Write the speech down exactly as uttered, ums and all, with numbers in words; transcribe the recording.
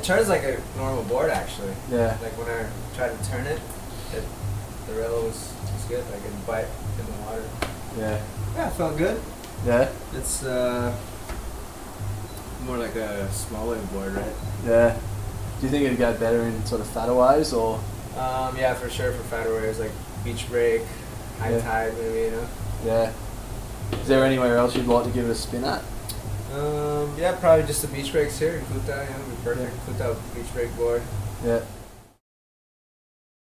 it turns like a normal board actually. Yeah. Like when I tried to turn it, it the rail was, was good. Like it bite in the water. Yeah. Yeah, it felt good. Yeah. It's uh, more like a smaller board, right? Yeah. Do you think it'd go better in sort of fatter ways or? Um, yeah, for sure for fatter waves like beach break, high Yeah. tide, maybe, you know. Yeah. Is there anywhere else you'd like to give it a spin at? Um, yeah, probably just the beach breaks here in Kuta. You know, be perfect. Kuta beach break board. Yeah.